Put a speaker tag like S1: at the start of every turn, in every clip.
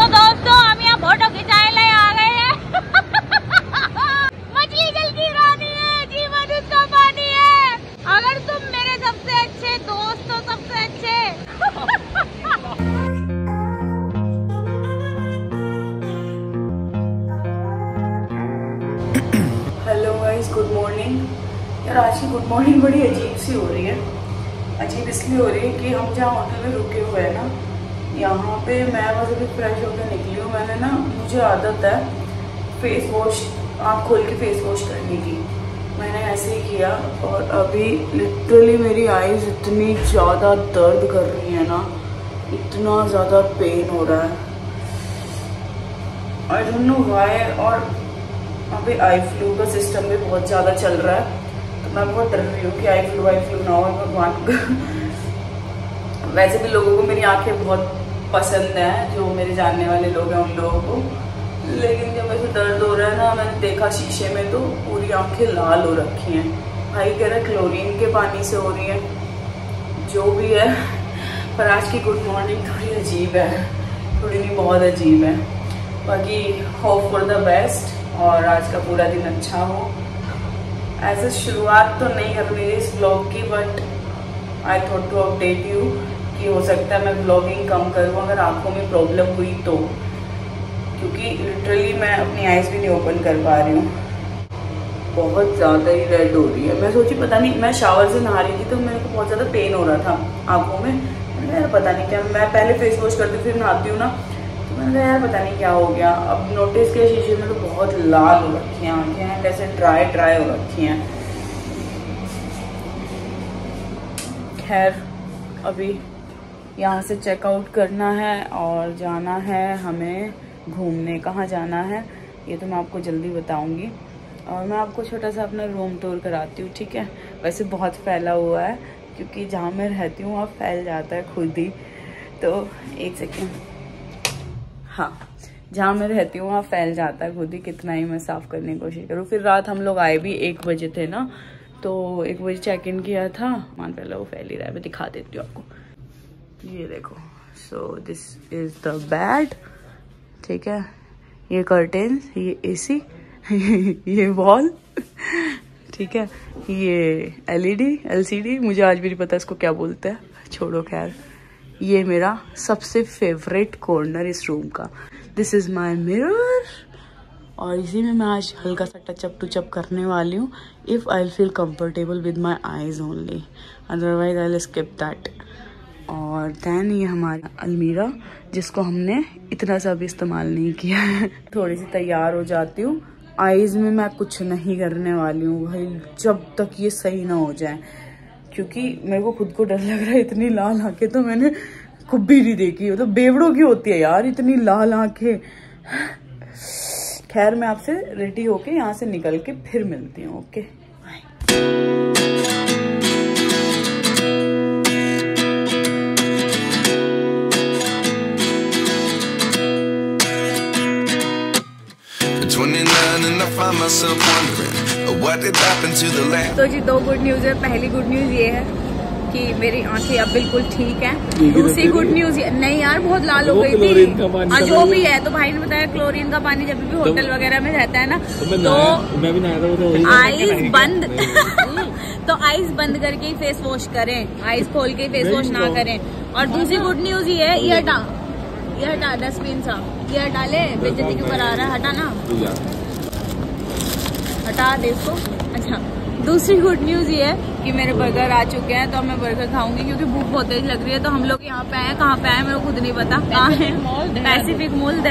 S1: तो दोस्तों हम यहाँ फोटो खिंचाने ले आ गए हैं। मछली जल की रानी है, जीवन उसका पानी है। अगर तुम मेरे सबसे अच्छे दोस्त हो, सबसे अच्छे।
S2: Hello guys, good morning. यार आज की गुड मॉर्निंग बड़ी अजीब सी हो रही है। अजीब इसलिए हो रही है कि हम जहाँ होटल में रुके हुए हैं ना, यहाँ पे मैं बस अभी फ्रेश होकर निकली हूँ। मैंने ना, मुझे आदत है फेस वॉश, आँख खोल के फेस वॉश करने की। मैंने ऐसे ही किया और अभी लिटरली मेरी आईज इतनी ज़्यादा दर्द कर रही है ना, इतना ज़्यादा पेन हो रहा है। I don't know why. और अभी आई फ्लू का सिस्टम भी बहुत ज़्यादा चल रहा है, तो मैं बहुत डर रही हूँ कि आई फ्लू ना हो भगवान। वैसे भी लोगों को मेरी आंखें बहुत पसंद है, जो मेरे जानने वाले लोग हैं उन लोगों को। लेकिन जब ऐसे दर्द हो रहा है ना, मैंने देखा शीशे में तो पूरी आंखें लाल हो रखी हैं। भाई कह रहा है क्लोरीन के पानी से हो रही है, जो भी है। पर आज की गुड मॉर्निंग थोड़ी अजीब है, थोड़ी नहीं बहुत अजीब है। बाकी होप फॉर द बेस्ट और आज का पूरा दिन अच्छा हो। ऐसे शुरुआत तो नहीं कर रही इस ब्लॉग की, but I thought to update you कि हो सकता है मैं ब्लॉगिंग कम करूँ अगर आंखों में प्रॉब्लम हुई तो, क्योंकि लिटरली मैं अपनी आइज़ भी नहीं ओपन कर पा रही हूँ। बहुत ज़्यादा ही रेड हो रही है। मैं सोची पता नहीं, मैं शावर से नहा रही थी तो मेरे को बहुत ज़्यादा पेन हो रहा था आंखों में। मैंने यार पता नहीं क्या, मैं पहले फेस वॉश करती फिर नहाती हूँ ना, तो मैंने कहा यार पता नहीं क्या हो गया। अब नोटिस किया शीशे में तो बहुत लाल हो रखी हैं आँखें, जैसे ड्राई हो रखी हैं। खैर अभी यहाँ से चेकआउट करना है और जाना है हमें घूमने। कहाँ जाना है ये तो मैं आपको जल्दी बताऊंगी, और मैं आपको छोटा सा अपना रूम टूर कराती हूँ, ठीक है। वैसे बहुत फैला हुआ है, क्योंकि जहाँ मैं रहती हूँ वहाँ फैल जाता है खुद ही। तो एक सेकेंड, हाँ, जहाँ मैं रहती हूँ वहाँ फैल जाता है खुद ही, कितना ही मैं साफ़ करने की कोशिश करूँ। फिर रात हम लोग आए भी 1 बजे थे ना, तो 1 बजे चेक इन किया था। मान पहले वो फैल ही रहा है, मैं दिखा देती हूँ आपको। ये देखो, so this is the bed, ठीक है। ये कर्टेन्स, ये एसी, ये वॉल, ठीक है। ये LCD, मुझे आज भी नहीं पता इसको क्या बोलते हैं, छोड़ो खैर। ये मेरा सबसे फेवरेट कॉर्नर इस रूम का। दिस इज माई मिरर, और इसी में मैं आज हल्का सा टचअप टूचअप करने वाली हूँ। If I feel comfortable with my eyes only, otherwise I will skip that. और दैन ये हमारी अलमीरा, जिसको हमने इतना सा भी इस्तेमाल नहीं किया है। थोड़ी सी तैयार हो जाती हूँ। आईज में मैं कुछ नहीं करने वाली हूँ भाई, जब तक ये सही ना हो जाए, क्योंकि मेरे को खुद को डर लग रहा है। इतनी लाल आंखें तो मैंने खूब भी नहीं देखी, मतलब तो बेवड़ों की होती है यार इतनी लाल आंखें। खैर मैं आपसे रेडी होके यहाँ से निकल के फिर मिलती हूँ, ओके।
S1: तो जी 2 गुड न्यूज है। पहली गुड न्यूज ये है कि मेरी आंखें अब बिल्कुल ठीक है। दूसरी गुड न्यूज नहीं यार, बहुत लाल हो गई थी। जो भी है, तो भाई ने बताया क्लोरीन का पानी जब भी होटल वगैरह में रहता है ना, तो मैं भी आईज बंद तो आईज बंद करके ही फेस वॉश करें, आईज खोल के फेस वॉश ना करें। और दूसरी गुड न्यूज ये है, ये हटा डस्टबिन सा, ये हटा ले, बेइज्जती के ऊपर आ रहा है, हटा ना, हटा दे इसको। अच्छा, दूसरी गुड न्यूज ये है कि मेरे बर्गर आ चुके हैं, तो अब मैं बर्गर खाऊंगी, क्योंकि भूख बहुत तेज लग रही है। तो हम लोग यहाँ पे आए, कहाँ पे आए मेरे को खुद नहीं पता, कहाँ है, पैसिफिक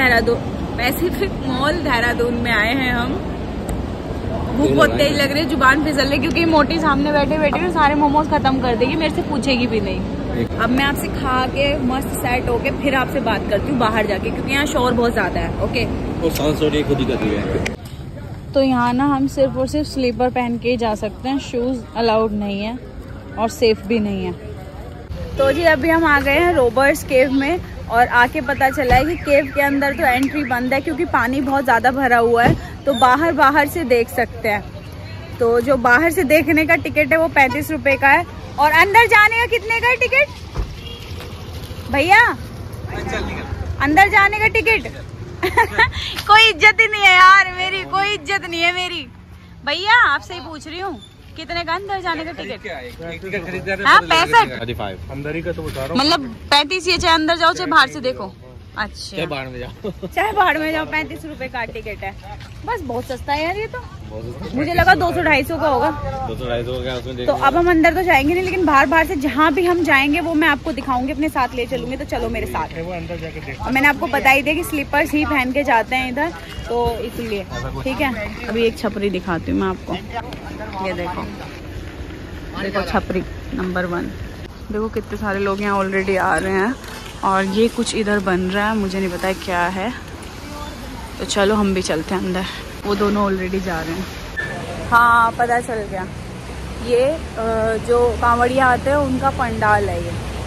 S1: मॉल देहरादून में आए हैं हम। भूख बहुत तेज लग रही है, जुबान फिसल रही, क्योंकि मोटी सामने बैठे बैठे सारे मोमोज खत्म कर देगी, मेरे से पूछेगी भी नहीं। अब मैं आपसे खा के मस्त सेट होके फिर आपसे बात करती हूँ बाहर जाके, क्योंकि यहाँ शोर बहुत ज्यादा है, ओके। और सांस खुद ही कर रही है। तो यहाँ ना हम सिर्फ और सिर्फ स्लीपर पहन के ही जा सकते हैं, शूज़ अलाउड नहीं है और सेफ भी नहीं है। तो जी अभी हम आ गए हैं रॉबर्ट्स केव में, और आके पता चला है कि केव के अंदर तो एंट्री बंद है, क्योंकि पानी बहुत ज़्यादा भरा हुआ है। तो बाहर से देख सकते हैं। तो जो बाहर से देखने का टिकट है वो 35 रुपये का है, और अंदर जाने का कितने का है टिकट भैया? अंदर जाने का टिकट कोई इज्जत ही नहीं है यार मेरी, कोई इज्जत नहीं है मेरी। भैया आपसे ही पूछ रही हूँ, कितने का अंदर जाने का टिकट? हाँ 65
S3: अंदर ही का तो बता रहा हूँ,
S1: मतलब 35 ये, चाहे अंदर जाओ चाहे बाहर से देखो। अच्छा
S3: चाहे बाहर में जाओ,
S1: चाहे बाहर में जाओ, 35 रुपए का टिकट है बस। बहुत सस्ता है यार ये तो। मुझे लगा 200-250 का होगा।
S3: 200-250 का उसमें।
S1: तो अब हम अंदर तो जाएंगे नहीं, लेकिन बाहर से जहाँ भी हम जाएंगे वो मैं आपको दिखाऊंगी, अपने साथ ले चलूंगी। तो चलो मेरे साथ।
S3: वो अंदर जाके देखो।
S1: और मैंने आपको बताई दिया कि स्लीपर्स ही पहन के जाते हैं इधर, तो इसलिए ठीक है। अभी एक छपरी दिखाती हूँ मैं आपको, ये देखो, देखो छपरी नंबर 1। देखो कितने सारे लोग यहाँ ऑलरेडी आ रहे हैं, और ये कुछ इधर बन रहा है, मुझे नहीं पता है क्या है। तो चलो हम भी चलते हैं अंदर। वो दोनों ऑलरेडी जा रहे हैं। हाँ पता चल गया, ये जो कांवड़िया आते हैं उनका पंडाल है ये।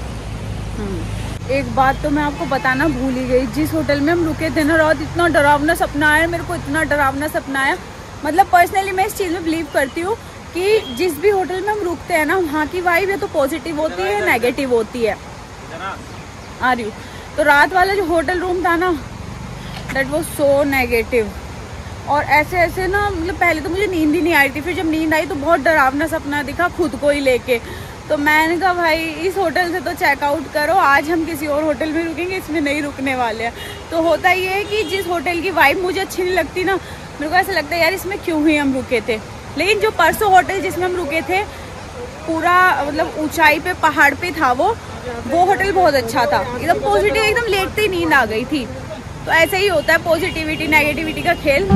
S1: एक बात तो मैं आपको बताना भूल ही गई, जिस होटल में हम रुके थे ना रात, इतना डरावना सपना आया मेरे को, इतना डरावना सपना आया। मतलब पर्सनली मैं इस चीज़ में बिलीव करती हूँ कि जिस भी होटल में हम रुकते हैं ना, वहाँ की वाइब या तो पॉजिटिव होती है, नेगेटिव होती है। आ रही हूँ। तो रात वाला जो होटल रूम था ना, दैट वाज सो नेगेटिव। और ऐसे ऐसे ना, मतलब पहले तो मुझे नींद ही नहीं आई थी, फिर जब नींद आई तो बहुत डरावना सपना दिखा खुद को ही लेके। तो मैंने कहा भाई इस होटल से तो चेकआउट करो, आज हम किसी और होटल में रुकेंगे, इसमें नहीं रुकने वाले हैं। तो होता ये है कि जिस होटल की वाइब मुझे अच्छी नहीं लगती ना, मेरे को ऐसा लगता है यार इसमें क्यों ही हम रुके थे। लेकिन जो परसों होटल जिसमें हम रुके थे, पूरा मतलब ऊंचाई पे पहाड़ पे था वो होटल बहुत अच्छा था, एकदम पॉजिटिव, एकदम लेटते ही नींद आ गई थी। तो ऐसे ही होता है पॉजिटिविटी नेगेटिविटी का खेल।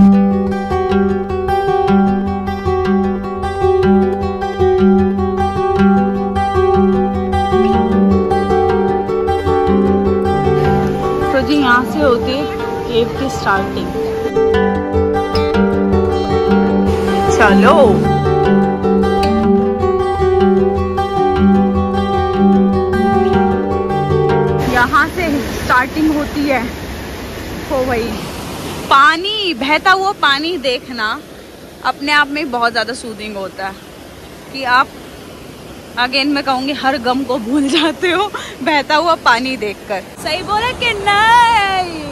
S1: तो जी यहाँ से होती है केव की स्टार्टिंग। चलो यहाँ से स्टार्टिंग होती है। तो भाई पानी, बहता हुआ पानी देखना अपने आप में बहुत ज़्यादा सूदिंग होता है कि आप अगेन मैं कहूँगी हर गम को भूल जाते हो बहता हुआ पानी देखकर। सही बोला कि नहीं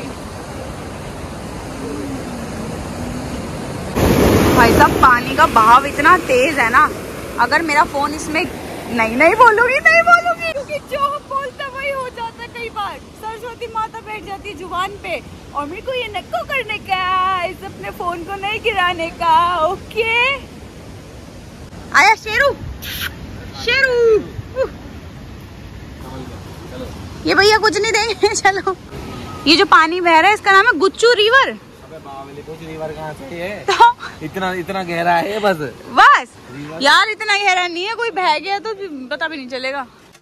S1: भाई साहब? पानी का बहाव इतना तेज है ना, अगर मेरा फोन इसमें नहीं बोलूंगी क्योंकि जो हम बोलते वही हो जाता है। कई बार सरस्वती माता बैठ जाती है जुबान पे, और मेरे को ये नक्को करने का, इस अपने फोन को नहीं गिराने का। ओके आया शेरू, ये भैया कुछ नहीं देंगे। चलो ये जो पानी बह रहा है इसका नाम है गुच्चू रिवर।
S3: कुछ रिवर कहाँ से है?
S1: तो
S3: इतना गहरा है बस
S1: यार, इतना गहरा नहीं है, कोई बह गया तो पता भी नहीं चलेगा।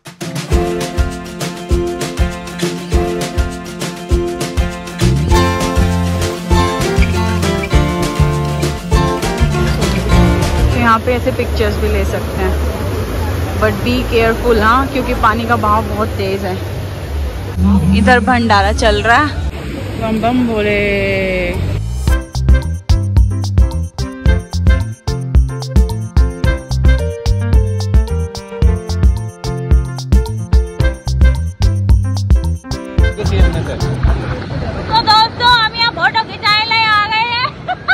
S1: तो यहाँ पे ऐसे पिक्चर्स भी ले सकते हैं, बट बी केयरफुल हाँ, क्योंकि पानी का बहाव बहुत तेज है। इधर भंडारा चल रहा है, बम बम भोले। तो दोस्तों हम यहाँ फोटो खिंचाने ले आ गए हैं।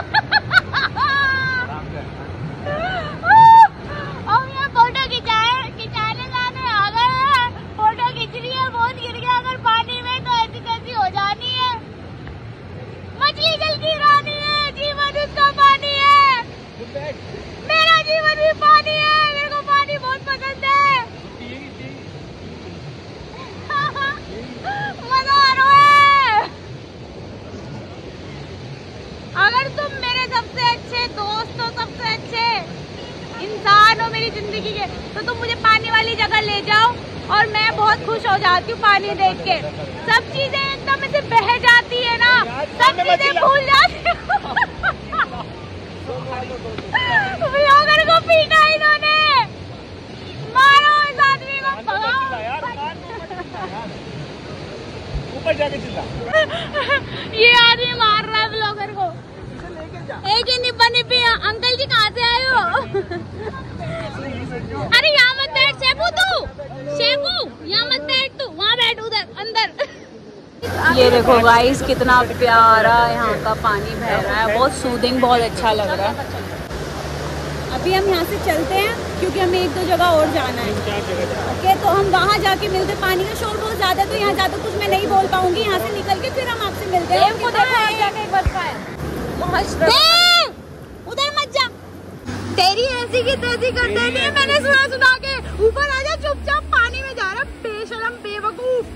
S1: हम यहाँ फोटो खिंचाने जाने आ गए हैं। फोटो खिंच रही है, बहुत गिर गया अगर पानी में तो ऐसी कैसी हो जानी है। मछली जल्दी रानी है, जीवन उसका पानी है, मेरा जीवन भी पानी है, मेरे को पानी बहुत पसंद है। मजा आ रहा है। अगर तुम मेरे सबसे अच्छे दोस्त हो, सबसे अच्छे इंसान हो मेरी जिंदगी के, तो तुम मुझे पानी वाली जगह ले जाओ और मैं बहुत खुश हो जाती हूँ पानी देख के। सब चीजें एकदम ऐसे बह जाती है ना, सब चीजें भूल जाती हूँ। ब्लॉगर को पीटा इन्होंने, मारो इस आदमी को, भगाओ।
S3: ऊपर जाके चिल्ला।
S1: ये आदमी मार रहा है ब्लॉगर को। एक ही निप्पी अंकल जी कहाँ से आए हो? अरे यहाँ मत बैठ शेपू, यहाँ मत बैठ, तू वहाँ बैठ उधर अंदर। ये देखो गाइस कितना प्यारा यहाँ का पानी बह रहा है, बहुत सूदिंग, बहुत अच्छा लग रहा है। अभी हम यहाँ से चलते हैं क्योंकि हमें 1-2 जगह और जाना है। ओके, तो हम वहाँ जाके मिलते। पानी का शोर बहुत ज़्यादा, तो यहाँ ज़्यादा कुछ मैं नहीं बोल पाऊँगी। यहाँ से निकल के फिर हम आपसे मिलते हैं। उधर मत जा, तेरी ऐसी की तैसी कर देनी है। मैंने सुना के ऊपर आ जा, चुपचाप पानी में जा रहा बेशरम बेवकूफ।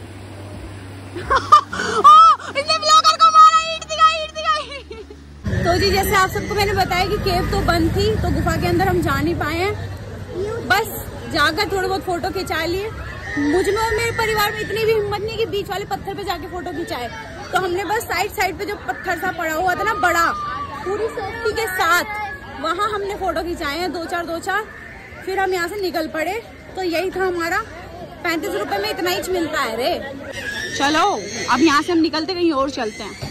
S1: इसने ब्लॉगर को मारा, ईंट दिखाई। तो जी जैसे आप सबको मैंने बताया कि केव तो बंद थी, तो गुफा के अंदर हम जा नहीं पाए हैं। बस जाकर थोड़े बहुत फोटो खिंचा लिए। मुझ में और मेरे परिवार में इतनी भी हिम्मत नहीं कि बीच वाले पत्थर पे जाके फोटो खिंचाए, तो हमने बस साइड पे जो पत्थर सा पड़ा हुआ था ना बड़ा, पूरी सेफ्टी के साथ वहाँ हमने फोटो खिंचाए हैं 2-4। फिर हम यहाँ से निकल पड़े। तो यही था हमारा, 35 रुपए में इतना ही मिलता है रे। चलो अब यहाँ से हम निकलते, कहीं और चलते हैं।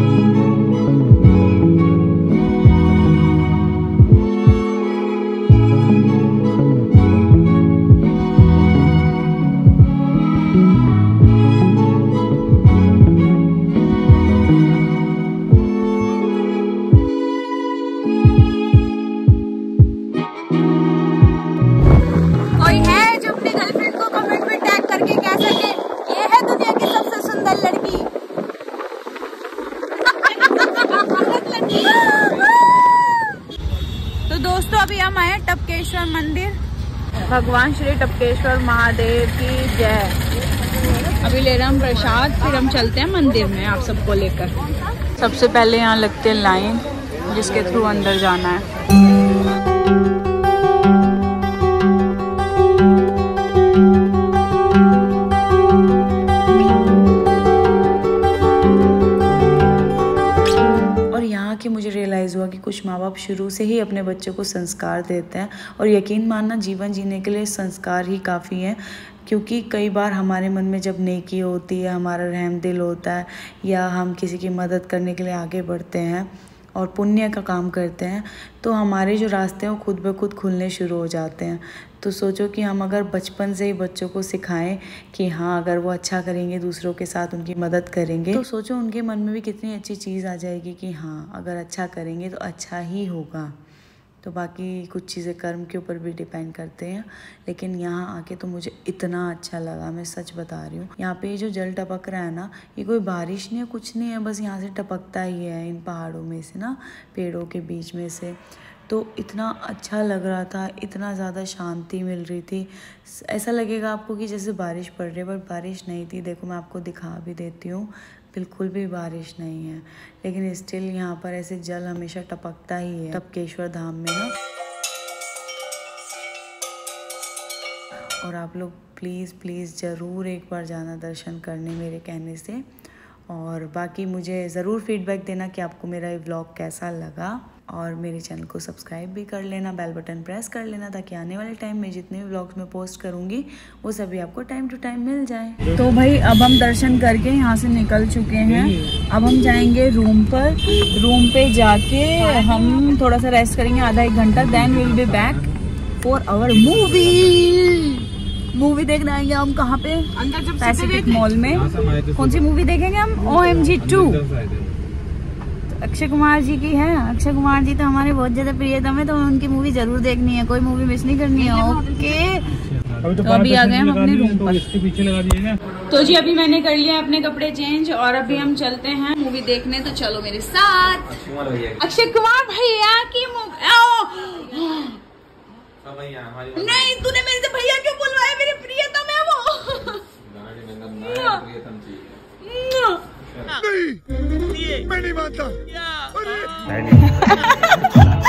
S1: दोस्तों अभी हम आए टपकेश्वर मंदिर। भगवान श्री टपकेश्वर महादेव की जय। अभी ले रहे हम प्रसाद, फिर हम चलते हैं मंदिर में आप सबको लेकर। सबसे पहले यहाँ लगते हैं लाइन, जिसके थ्रू अंदर जाना है। कि मुझे रियलाइज़ हुआ कि कुछ माँ बाप शुरू से ही अपने बच्चों को संस्कार देते हैं, और यकीन मानना जीवन जीने के लिए संस्कार ही काफ़ी हैं। क्योंकि कई बार हमारे मन में जब नेकी होती है, हमारा रहम दिल होता है, या हम किसी की मदद करने के लिए आगे बढ़ते हैं और पुण्य का काम करते हैं, तो हमारे जो रास्ते हैं वो खुद ब खुद खुलने शुरू हो जाते हैं। तो सोचो कि हम अगर बचपन से ही बच्चों को सिखाएं कि हाँ अगर वो अच्छा करेंगे, दूसरों के साथ उनकी मदद करेंगे, तो सोचो उनके मन में भी कितनी अच्छी चीज़ आ जाएगी कि हाँ अगर अच्छा करेंगे तो अच्छा ही होगा। तो बाकी कुछ चीज़ें कर्म के ऊपर भी डिपेंड करते हैं। लेकिन यहाँ आके तो मुझे इतना अच्छा लगा, मैं सच बता रही हूँ। यहाँ पे जो जल टपक रहा है ना, ये कोई बारिश नहीं है, कुछ नहीं है, बस यहाँ से टपकता ही है इन पहाड़ों में से ना, पेड़ों के बीच में से। तो इतना अच्छा लग रहा था, इतना ज़्यादा शांति मिल रही थी। ऐसा लगेगा आपको कि जैसे बारिश पड़ रही है, बट बारिश नहीं थी। देखो मैं आपको दिखा भी देती हूँ, बिल्कुल भी बारिश नहीं है, लेकिन स्टिल यहाँ पर ऐसे जल हमेशा टपकता ही है टपकेश्वर धाम में ना। और आप लोग प्लीज़ ज़रूर एक बार जाना दर्शन करने मेरे कहने से। और बाकी मुझे ज़रूर फीडबैक देना कि आपको मेरा ये व्लॉग कैसा लगा, और मेरे चैनल को सब्सक्राइब भी कर लेना, बेल बटन प्रेस कर लेना, ताकि आने वाले टाइम में जितने भी व्लॉग्स मैं पोस्ट करूँगी वो सभी आपको टाइम टू टाइम मिल जाए। तो भाई अब हम दर्शन करके यहाँ से निकल चुके हैं। अब हम जाएंगे रूम पर। रूम पे जाके हम थोड़ा सा रेस्ट करेंगे, आधा 1 घंटा, then will be back for our movie देखने आएंगे हम। कहाँ पे? पैसिफिक मॉल में। कौन सी मूवी देखेंगे हम? OMG 2। अक्षय कुमार जी की है। अक्षय कुमार जी तो हमारे बहुत ज्यादा प्रियतम है, तो उनकी मूवी जरूर देखनी है, कोई मूवी मिस नहीं करनी है। ओके, तो अभी आ गए हम अपने रूम पर। तो जी अभी मैंने कर लिया अपने कपड़े चेंज, और अभी हम चलते हैं मूवी देखने। तो चलो मेरे साथ। अक्षय कुमार भैया की मूवी। नहीं, तूने मेरे से भैया क्यों बुलवाया? मेरे प्रियतम है वो। नहीं, मैं नहीं मानता।